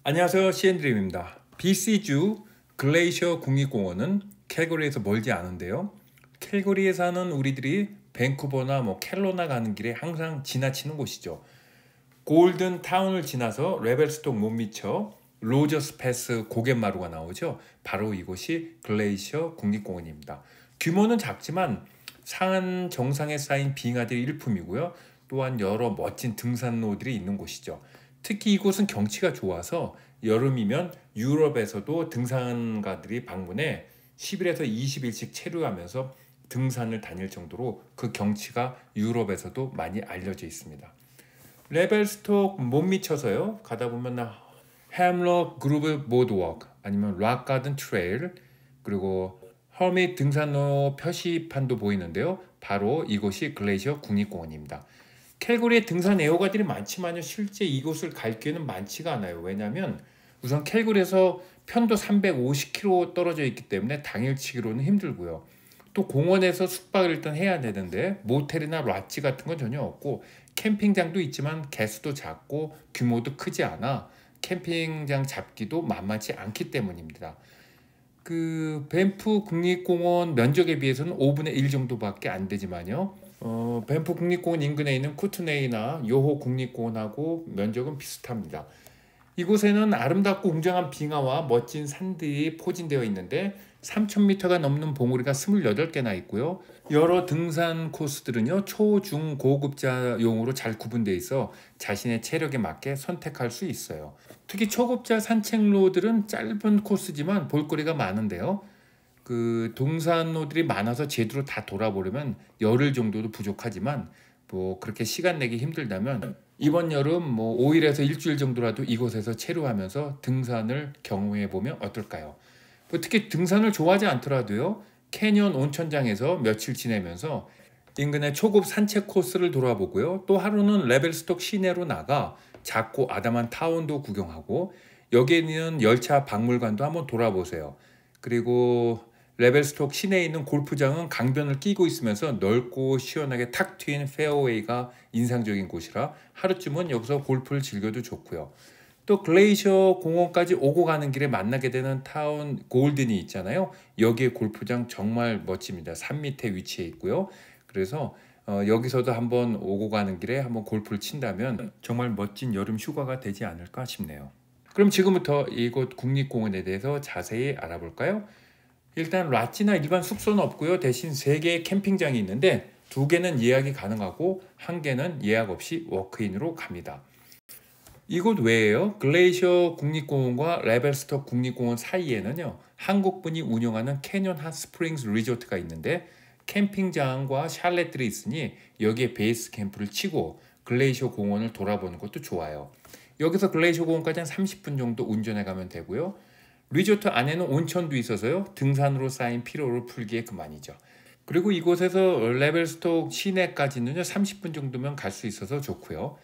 안녕하세요, CN드림입니다. BC주 글레이셔 국립공원은 캘거리에서 멀지 않은데요. 캘거리에 사는 우리들이 밴쿠버나 켈로나 가는 길에 항상 지나치는 곳이죠. 골든 타운을 지나서 레벨스톡 못 미쳐 로저스 패스 고갯마루가 나오죠. 바로 이곳이 글레이셔 국립공원입니다. 규모는 작지만 산 정상에 쌓인 빙하들이 일품이고요. 또한 여러 멋진 등산로들이 있는 곳이죠. 특히 이곳은 경치가 좋아서 여름이면 유럽에서도 등산가들이 방문해 10일에서 20일씩 체류하면서 등산을 다닐 정도로 그 경치가 유럽에서도 많이 알려져 있습니다. 레벨스톡 못 미쳐서요. 가다 보면 햄럭 그루브 보드워크 아니면 락 가든 트레일 그리고 허밋 등산로 표시판도 보이는데요. 바로 이곳이 글레이셔 국립공원입니다. 캘거리에 등산 애호가들이 많지만요. 실제 이곳을 갈 기회는 많지가 않아요. 왜냐하면 우선 캘거리에서 편도 350km 떨어져 있기 때문에 당일치기로는 힘들고요. 또 공원에서 숙박을 일단 해야 되는데 모텔이나 락지 같은 건 전혀 없고 캠핑장도 있지만 개수도 작고 규모도 크지 않아 캠핑장 잡기도 만만치 않기 때문입니다. 그 밴프 국립공원 면적에 비해서는 5분의 1 정도밖에 안 되지만요. 밴프 국립공원 인근에 있는 쿠트네이나 요호 국립공원하고 면적은 비슷합니다. 이곳에는 아름답고 웅장한 빙하와 멋진 산들이 포진되어 있는데 3,000m가 넘는 봉우리가 28개나 있고요. 여러 등산 코스들은요. 초, 중, 고급자용으로 잘 구분되어 있어 자신의 체력에 맞게 선택할 수 있어요. 특히 초급자 산책로들은 짧은 코스지만 볼거리가 많은데요. 그 등산로들이 많아서 제대로 다 돌아보려면 열흘 정도도 부족하지만 그렇게 시간 내기 힘들다면 이번 여름 5일에서 일주일 정도라도 이곳에서 체류하면서 등산을 경험해 보면 어떨까요? 특히 등산을 좋아하지 않더라도요. 캐년 온천장에서 며칠 지내면서 인근의 초급 산책 코스를 돌아보고요. 또 하루는 레벨스톡 시내로 나가 작고 아담한 타운도 구경하고 여기에 있는 열차 박물관도 한번 돌아보세요. 그리고 레벨스톡 시내에 있는 골프장은 강변을 끼고 있으면서 넓고 시원하게 탁 트인 페어웨이가 인상적인 곳이라 하루쯤은 여기서 골프를 즐겨도 좋고요. 또 글레이셔 공원까지 오고 가는 길에 만나게 되는 타운 골든이 있잖아요. 여기에 골프장 정말 멋집니다. 산 밑에 위치해 있고요. 그래서 여기서도 한번 오고 가는 길에 한번 골프를 친다면 정말 멋진 여름 휴가가 되지 않을까 싶네요. 그럼 지금부터 이곳 국립공원에 대해서 자세히 알아볼까요? 일단 락지나 일반 숙소는 없고요. 대신 3개의 캠핑장이 있는데 2개는 예약이 가능하고 1개는 예약 없이 워크인으로 갑니다. 이곳 외에요. 글레이셔 국립공원과 레벨스톡 국립공원 사이에는요. 한국분이 운영하는 캐년 핫스프링스 리조트가 있는데 캠핑장과 샬렛들이 있으니 여기에 베이스 캠프를 치고 글레이셔 공원을 돌아보는 것도 좋아요. 여기서 글레이셔 공원까지 한 30분 정도 운전해 가면 되고요. 리조트 안에는 온천도 있어서요. 등산으로 쌓인 피로를 풀기에 그만이죠. 그리고 이곳에서 레벨스톡 시내까지는요. 30분 정도면 갈 수 있어서 좋고요.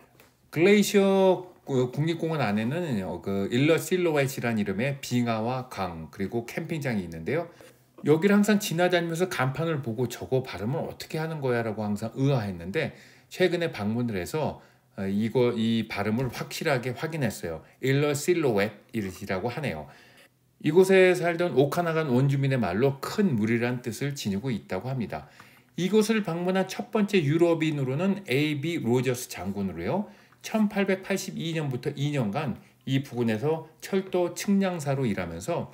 글레이셔 국립공원 안에는 일러 실로웨이라는 이름의 빙하와 강 그리고 캠핑장이 있는데요. 여기를 항상 지나다니면서 간판을 보고 저거 발음을 어떻게 하는 거야 라고 항상 의아했는데 최근에 방문을 해서 이 발음을 확실하게 확인했어요. 일러 실로웨이라고 하네요. 이곳에 살던 오카나간 원주민의 말로 큰 물이란 뜻을 지니고 있다고 합니다. 이곳을 방문한 첫 번째 유럽인으로는 A.B. 로저스 장군으로요. 1882년부터 2년간 이 부근에서 철도 측량사로 일하면서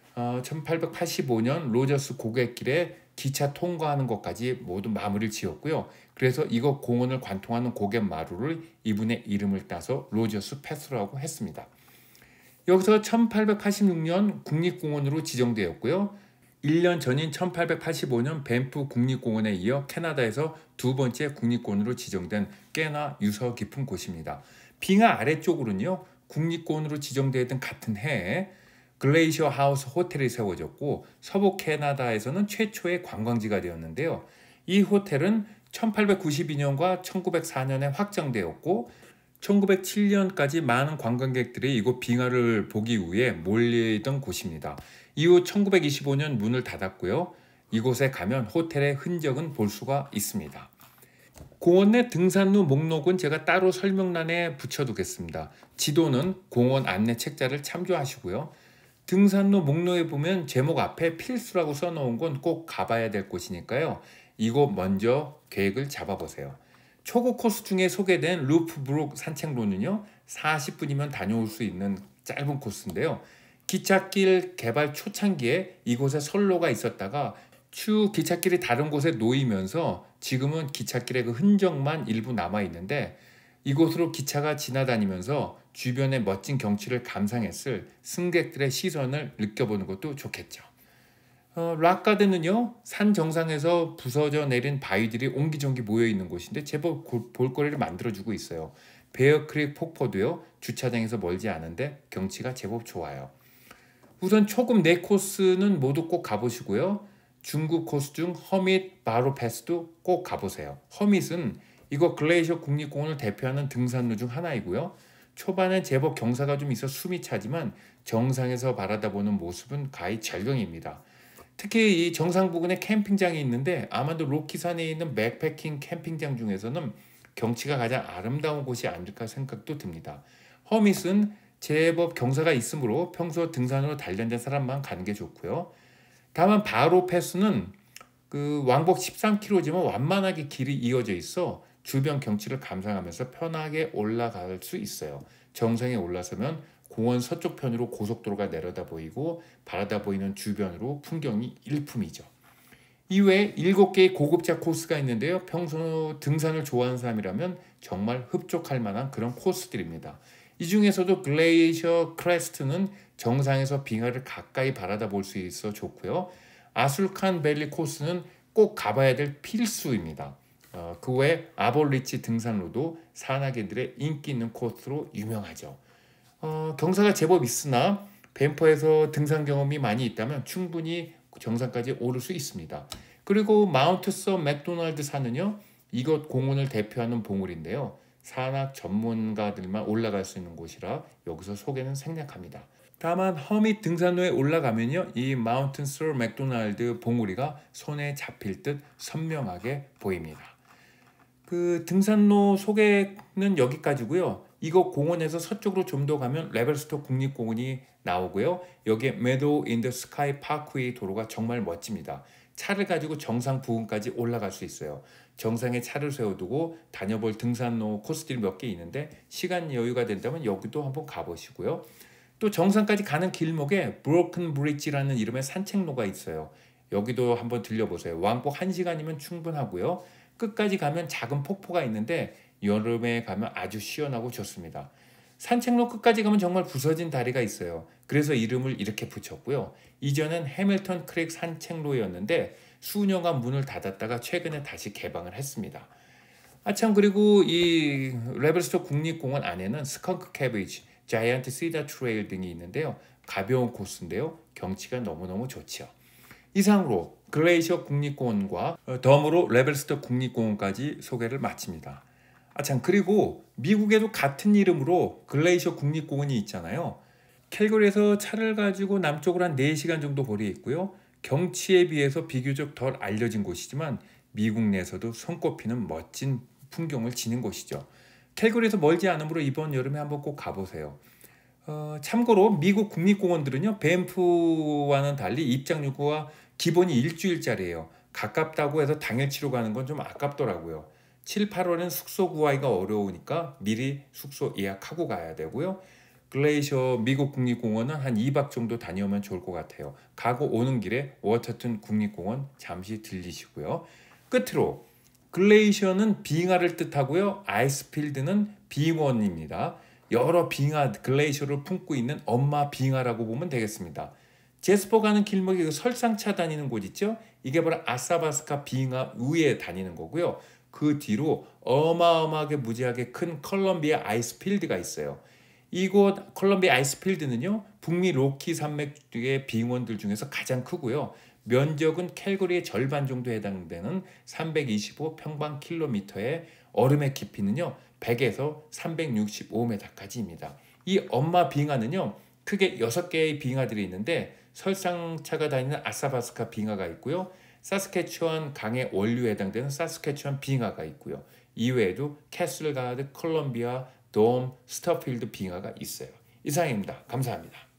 1885년 로저스 고갯길에 기차 통과하는 것까지 모두 마무리를 지었고요. 그래서 이곳 공원을 관통하는 고갯마루를 이분의 이름을 따서 로저스 패스라고 했습니다. 여기서 1886년 국립공원으로 지정되었고요. 1년 전인 1885년 밴프 국립공원에 이어 캐나다에서 2번째 국립공원으로 지정된 꽤나 유서 깊은 곳입니다. 빙하 아래쪽으로는요. 국립공원으로 지정되었던 같은 해에 글레이셔 하우스 호텔이 세워졌고 서부 캐나다에서는 최초의 관광지가 되었는데요. 이 호텔은 1892년과 1904년에 확장되었고 1907년까지 많은 관광객들이 이곳 빙하를 보기 위해 몰리던 곳입니다. 이후 1925년 문을 닫았고요. 이곳에 가면 호텔의 흔적은 볼 수가 있습니다. 공원 내 등산로 목록은 제가 따로 설명란에 붙여두겠습니다. 지도는 공원 안내 책자를 참조하시고요. 등산로 목록에 보면 제목 앞에 필수라고 써놓은 건 꼭 가봐야 될 곳이니까요. 이곳 먼저 계획을 잡아보세요. 초고 코스 중에 소개된 루프브룩 산책로는요. 40분이면 다녀올 수 있는 짧은 코스인데요. 기찻길 개발 초창기에 이곳에 선로가 있었다가 추후 기찻길이 다른 곳에 놓이면서 지금은 기찻길의 그 흔적만 일부 남아있는데 이곳으로 기차가 지나다니면서 주변의 멋진 경치를 감상했을 승객들의 시선을 느껴보는 것도 좋겠죠. 락가든은요, 산 정상에서 부서져 내린 바위들이 옹기종기 모여있는 곳인데 제법 볼거리를 만들어주고 있어요. 베어크릭 폭포도요, 주차장에서 멀지 않은데 경치가 제법 좋아요. 우선 초급 4코스는 모두 꼭 가보시고요. 중급 코스 중 허밋 바로 패스도 꼭 가보세요. 허밋은 이거 글레이셔 국립공원을 대표하는 등산로 중 하나이고요. 초반엔 제법 경사가 좀 있어 숨이 차지만 정상에서 바라다보는 모습은 가히 절경입니다. 특히 이 정상 부근에 캠핑장이 있는데 아마도 로키산에 있는 백패킹 캠핑장 중에서는 경치가 가장 아름다운 곳이 아닐까 생각도 듭니다. 허밋은 제법 경사가 있으므로 평소 등산으로 단련된 사람만 가는 게 좋고요. 다만 바로 패스는 그 왕복 13km지만 완만하게 길이 이어져 있어 주변 경치를 감상하면서 편하게 올라갈 수 있어요. 정상에 올라서면 공원 서쪽 편으로 고속도로가 내려다 보이고 바라다 보이는 주변으로 풍경이 일품이죠. 이외에 7개의 고급자 코스가 있는데요. 평소 등산을 좋아하는 사람이라면 정말 흡족할 만한 그런 코스들입니다. 이 중에서도 글레이셔 크레스트는 정상에서 빙하를 가까이 바라다 볼 수 있어 좋고요. 아술칸 밸리 코스는 꼭 가봐야 될 필수입니다. 그 외 아볼리치 등산로도 산악인들의 인기 있는 코스로 유명하죠. 경사가 제법 있으나 밴퍼에서 등산 경험이 많이 있다면 충분히 정상까지 오를 수 있습니다. 그리고 마운트 서 맥도날드 산은요. 이곳 공원을 대표하는 봉우리인데요. 산악 전문가들만 올라갈 수 있는 곳이라 여기서 소개는 생략합니다. 다만 허밋 등산로에 올라가면요. 이 마운트 서 맥도날드 봉우리가 손에 잡힐 듯 선명하게 보입니다. 그 등산로 소개는 여기까지고요. 이곳 공원에서 서쪽으로 좀 더 가면 레벨스토 국립공원이 나오고요. 여기에 메도우 인 더 스카이 파크웨이 도로가 정말 멋집니다. 차를 가지고 정상 부근까지 올라갈 수 있어요. 정상에 차를 세워두고 다녀볼 등산로 코스들이 몇 개 있는데 시간 여유가 된다면 여기도 한번 가보시고요. 또 정상까지 가는 길목에 브로큰 브릿지라는 이름의 산책로가 있어요. 여기도 한번 들려보세요. 왕복 1시간이면 충분하고요. 끝까지 가면 작은 폭포가 있는데 여름에 가면 아주 시원하고 좋습니다. 산책로 끝까지 가면 정말 부서진 다리가 있어요. 그래서 이름을 이렇게 붙였고요. 이전엔 해밀턴 크릭 산책로였는데 수년간 문을 닫았다가 최근에 다시 개방을 했습니다. 참 그리고 이 레벨스토 국립공원 안에는 스컹크 캐비지, 자이언트 시다 트레일 등이 있는데요. 가벼운 코스인데요. 경치가 너무너무 좋죠. 이상으로 글레이셔 국립공원과 덤으로 레벨스토 국립공원까지 소개를 마칩니다. 참 그리고 미국에도 같은 이름으로 글레이셔 국립공원이 있잖아요. 캘거리에서 차를 가지고 남쪽으로 한 4시간 정도 거리에 있고요. 경치에 비해서 비교적 덜 알려진 곳이지만 미국 내에서도 손꼽히는 멋진 풍경을 지닌 곳이죠. 캘거리에서 멀지 않으므로 이번 여름에 한번 꼭 가보세요. 참고로 미국 국립공원들은요. 밴프와는 달리 입장료가 기본이 일주일짜리예요. 가깝다고 해서 당일치로 가는 건 좀 아깝더라고요. 7, 8월엔 숙소 구하기가 어려우니까 미리 숙소 예약하고 가야 되고요. 글레이셔 미국 국립공원은 한 2박 정도 다녀오면 좋을 것 같아요. 가고 오는 길에 워터튼 국립공원 잠시 들리시고요. 끝으로 글레이셔는 빙하를 뜻하고요. 아이스필드는 빙원입니다. 여러 빙하 글레이셔를 품고 있는 엄마 빙하라고 보면 되겠습니다. 제스퍼 가는 길목에 설상차 다니는 곳 있죠? 이게 바로 아사바스카 빙하 위에 다니는 거고요. 그 뒤로 어마어마하게 무지하게 큰 컬럼비아 아이스필드가 있어요. 이곳 컬럼비아 아이스필드는요. 북미 로키 산맥의 빙원들 중에서 가장 크고요. 면적은 캘거리의 절반 정도 해당되는 325평방킬로미터의 얼음의 깊이는요. 100에서 365m까지입니다. 이 엄마 빙하는요. 크게 6개의 빙하들이 있는데 설상차가 다니는 아사바스카 빙하가 있고요. 사스케추안 강의 원류에 해당되는 사스케추안 빙하가 있고요. 이외에도 캐슬가드, 콜롬비아, 돔, 스터필드 빙하가 있어요. 이상입니다. 감사합니다.